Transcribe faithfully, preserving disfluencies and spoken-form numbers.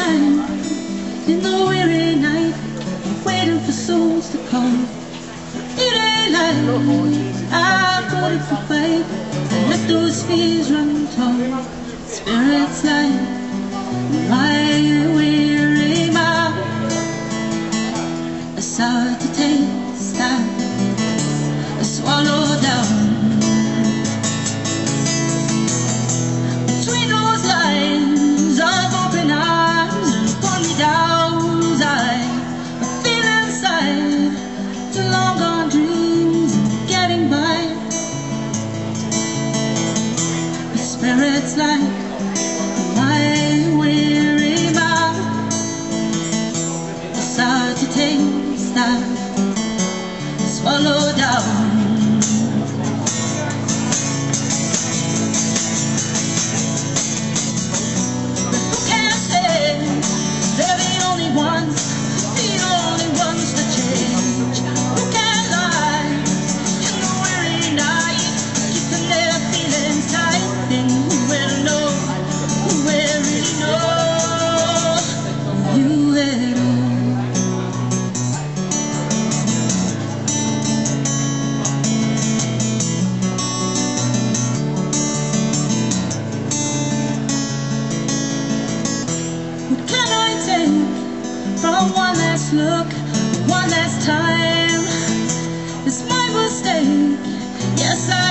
time in the weary night, waiting for souls to come. It ain't like I put up a fight and let those fears run tall. Spirits like my weary mouth, a sour to taste that I swallow down. Between those lines of open arms and pull me down, I feel inside to long gone dreams and getting by. The spirits like my weary mouth, it's hard to taste that swallow down. But who can say they're the only ones, the only ones to change? Who can lie in the weary night, keeping their feelings tight? Then who will know? Who will really know? You will know. What can I take from one last look, one last time? It's my mistake, yes I